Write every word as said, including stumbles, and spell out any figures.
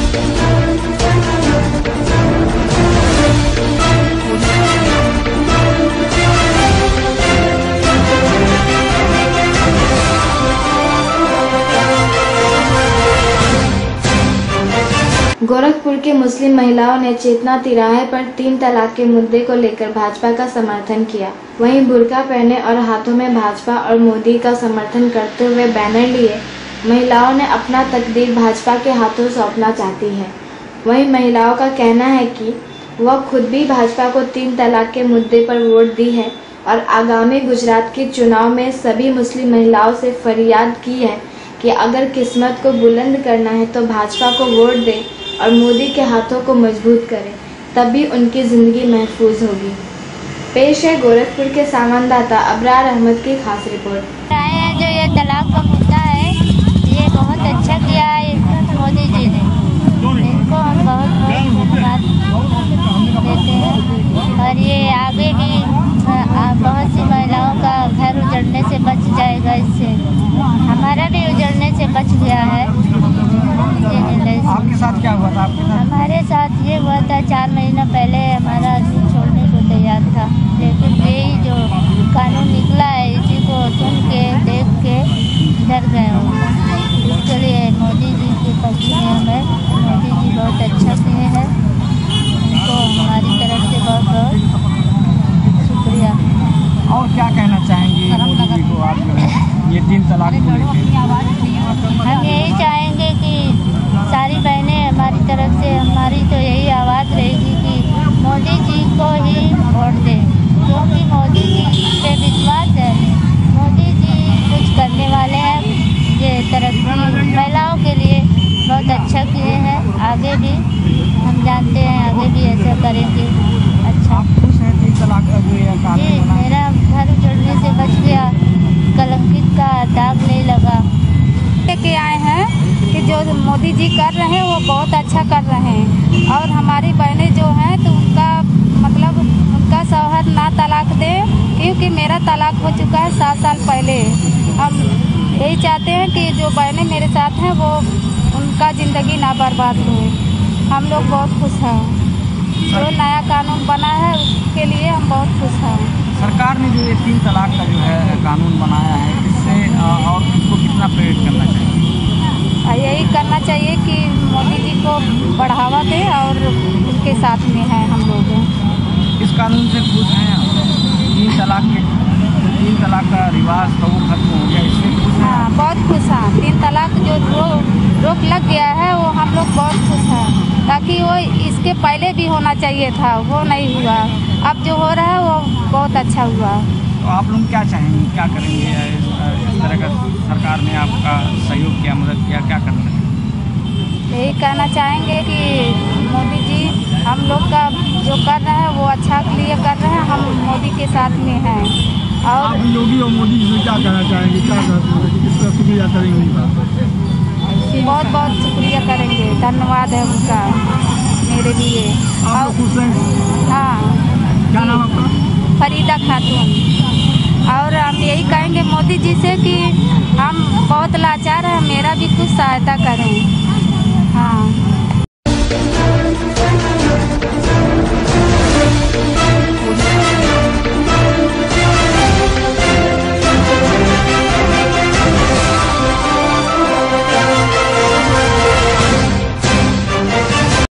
गोरखपुर के मुस्लिम महिलाओं ने चेतना तिराहे पर तीन तलाक के मुद्दे को लेकर भाजपा का समर्थन किया। वहीं बुर्का पहने और हाथों में भाजपा और मोदी का समर्थन करते हुए बैनर लिए महिलाओं ने अपना तकदीर भाजपा के हाथों सौंपना चाहती हैं। वहीं महिलाओं का कहना है कि वह खुद भी भाजपा को तीन तलाक के मुद्दे पर वोट दी है और आगामी गुजरात के चुनाव में सभी मुस्लिम महिलाओं से फरियाद की है कि अगर किस्मत को बुलंद करना है तो भाजपा को वोट दे और मोदी के हाथों को मजबूत करें, तभी उनकी ज़िंदगी महफूज होगी। पेश है गोरखपुर के संवाददाता अबरार अहमद की खास रिपोर्ट। आए हैं जो ये तलाक का मुद्दा है, ये बहुत अच्छा किया है मोदी जी ने, इनको हम बहुत बहुत धन्यवाद देते हैं। और ये आगे भी बहुत सी महिलाओं का घर उजड़ने से बच जाएगा, इससे हमारा भी उजड़ने से बच गया है। आपके साथ क्या हुआ था? आपके साथ? हमारे साथ ये हुआ था, चार महीना पहले हमारा आदमी छोड़ने को तैयार था, लेकिन यही जो कानून निकला है इसी को सुन के देख के डर गए हो। इसके लिए मोदी जी के पक्ष में हमें मोदी जी बहुत अच्छा किए हैं, उनको हमारी तरफ से बहुत बहुत शुक्रिया। और क्या कहना चाहेंगे मोदी जी को आप जो है ये तीन तलाक को लेकर? हम यही चाहेंगे कि सारी बहनें हमारी तरफ से, हमारी तो यही आवाज़ रहेगी कि मोदी जी को ही वोट दें, क्योंकि मोदी जी पे विश्वास है। मोदी जी कुछ करने वाले हैं, ये तरक्की महिलाओं के लिए बहुत अच्छा किए हैं। आगे भी हम जानते हैं आगे भी ऐसा करेंगे। अच्छा, खुश हैं तीन तलाक का जो ये कानून? जी, मेरा घर उजड़ने से बच गया, कलंकित का दाग नहीं लगा। के आए हैं कि जो मोदी जी कर रहे हैं वो बहुत अच्छा कर रहे हैं, और हमारी बहनें जो हैं तो उनका मतलब उनका शौहर ना तलाक दे, क्योंकि मेरा तलाक हो चुका है सात साल पहले। हम यही चाहते हैं कि जो बहनें मेरे साथ हैं वो उनका ज़िंदगी ना बर्बाद हो। हम लोग बहुत खुश हैं, जो नया कानून बना है उसके लिए हम बहुत खुश हैं। सरकार ने जो ये तीन तलाक का जो है कानून बनाया है, इससे और इसको कितना प्रेरित करना चाहिए? यही करना चाहिए कि मोदी जी को बढ़ावा दे और उनके साथ में हैं हम लोग। इस कानून से खुश हैं? तीन तलाक के तीन तलाक का रिवाज था वो खत्म हो गया, इससे खुश हैं? हाँ, बहुत खुश हैं। तीन तलाक जो रो, रोक लग गया है वो हम लोग बहुत खुश हैं, ताकि वो इसके पहले भी होना चाहिए था, वो नहीं हुआ। अब जो हो रहा है वो बहुत अच्छा हुआ। तो आप लोग क्या चाहेंगे, क्या करेंगे? इस तरह का सरकार ने आपका सहयोग किया, मदद किया, क्या कर सकते? यही कहना चाहेंगे कि मोदी जी हम लोग का जो कर रहे हैं वो अच्छा के लिए कर रहे हैं, हम मोदी के साथ में हैं। और आप योगी और मोदी जी से क्या कहना चाहेंगे, क्या किस तरह शुक्रिया करेंगे उनका? बहुत बहुत शुक्रिया करेंगे, धन्यवाद है उनका मेरे लिए। आप खुश हैं? हाँ। क्या नाम आपका? फरीदा खातून। और हम यही कहेंगे मोदी जी से कि हम बहुत लाचार हैं, मेरा भी कुछ सहायता करें।